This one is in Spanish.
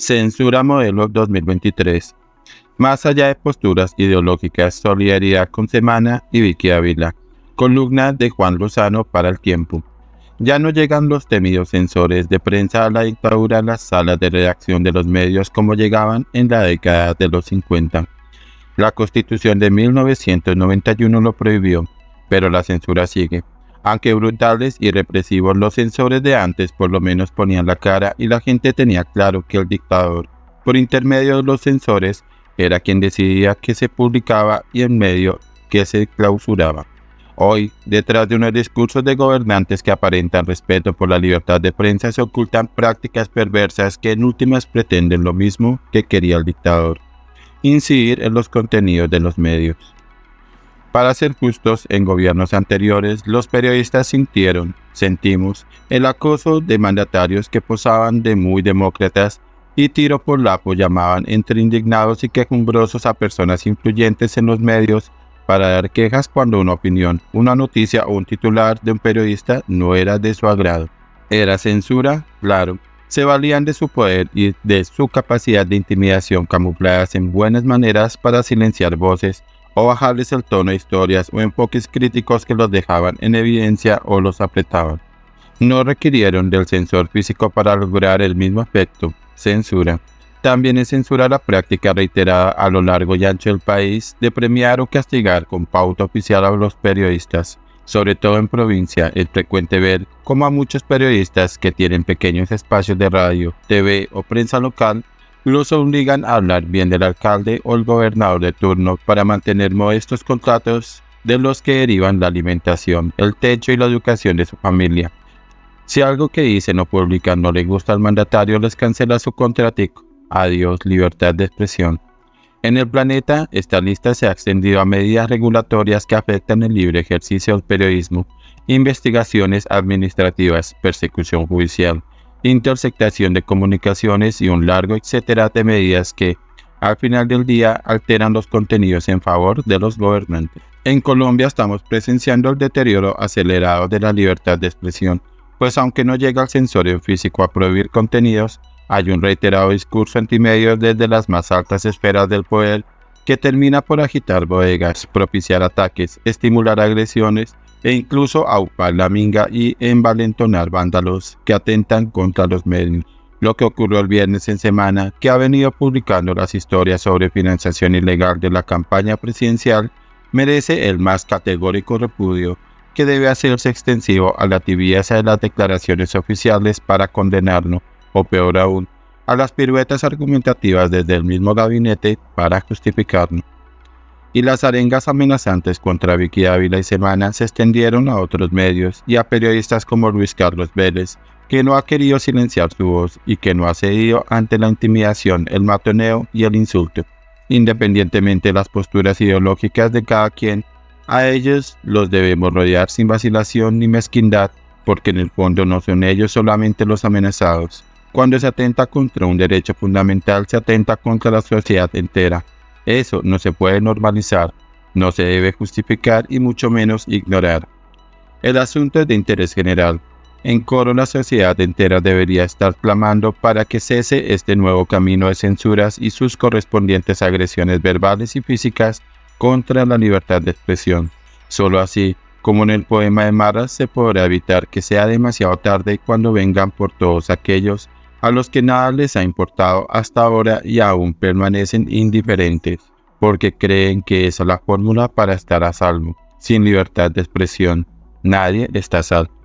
Censura modelo 2023. Más allá de posturas ideológicas, solidaridad con Semana y Vicky Ávila. Columna de Juan Lozano para El Tiempo. Ya no llegan los temidos censores de prensa a la dictadura a las salas de redacción de los medios como llegaban en la década de los 50. La Constitución de 1991 lo prohibió, pero la censura sigue. Aunque brutales y represivos, los censores de antes por lo menos ponían la cara y la gente tenía claro que el dictador, por intermedio de los censores, era quien decidía qué se publicaba y en medio qué se clausuraba. Hoy, detrás de unos discursos de gobernantes que aparentan respeto por la libertad de prensa, se ocultan prácticas perversas que en últimas pretenden lo mismo que quería el dictador: incidir en los contenidos de los medios. Para ser justos, en gobiernos anteriores, los periodistas sentimos, el acoso de mandatarios que posaban de muy demócratas y tiro por lapo llamaban entre indignados y quejumbrosos a personas influyentes en los medios para dar quejas cuando una opinión, una noticia o un titular de un periodista no era de su agrado. ¿Era censura? Claro. Se valían de su poder y de su capacidad de intimidación camufladas en buenas maneras para silenciar voces o bajarles el tono a historias o enfoques críticos que los dejaban en evidencia o los apretaban. No requirieron del censor físico para lograr el mismo efecto: censura. También es censura la práctica reiterada a lo largo y ancho del país de premiar o castigar con pauta oficial a los periodistas. Sobre todo en provincia, es frecuente ver cómo a muchos periodistas que tienen pequeños espacios de radio, TV o prensa local los obligan a hablar bien del alcalde o el gobernador de turno para mantener modestos contratos de los que derivan la alimentación, el techo y la educación de su familia. Si algo que dicen o publican no le gusta al mandatario, les cancela su contratico. Adiós, libertad de expresión. En el planeta, esta lista se ha extendido a medidas regulatorias que afectan el libre ejercicio del periodismo, investigaciones administrativas, persecución judicial, interceptación de comunicaciones y un largo etcétera de medidas que, al final del día, alteran los contenidos en favor de los gobernantes. En Colombia estamos presenciando el deterioro acelerado de la libertad de expresión, pues aunque no llega el censorio físico a prohibir contenidos, hay un reiterado discurso antimedios desde las más altas esferas del poder que termina por agitar bodegas, propiciar ataques, estimular agresiones e incluso aupar la minga y envalentonar vándalos que atentan contra los medios. Lo que ocurrió el viernes en Semana, que ha venido publicando las historias sobre financiación ilegal de la campaña presidencial, merece el más categórico repudio, que debe hacerse extensivo a la tibieza de las declaraciones oficiales para condenarlo, o peor aún, a las piruetas argumentativas desde el mismo gabinete para justificarlo. Y las arengas amenazantes contra Vicky Ávila y Semana se extendieron a otros medios y a periodistas como Luis Carlos Vélez, que no ha querido silenciar su voz y que no ha cedido ante la intimidación, el matoneo y el insulto. Independientemente de las posturas ideológicas de cada quien, a ellos los debemos rodear sin vacilación ni mezquindad, porque en el fondo no son ellos solamente los amenazados. Cuando se atenta contra un derecho fundamental, se atenta contra la sociedad entera. Eso no se puede normalizar, no se debe justificar y mucho menos ignorar. El asunto es de interés general. En coro, la sociedad entera debería estar clamando para que cese este nuevo camino de censuras y sus correspondientes agresiones verbales y físicas contra la libertad de expresión. Solo así, como en el poema de Marras, se podrá evitar que sea demasiado tarde cuando vengan por todos aquellos a los que nada les ha importado hasta ahora y aún permanecen indiferentes, porque creen que esa es la fórmula para estar a salvo. Sin libertad de expresión, nadie está a salvo.